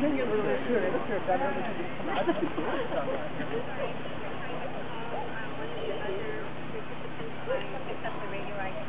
think it really should. It should have done everything to come out. Except the radio I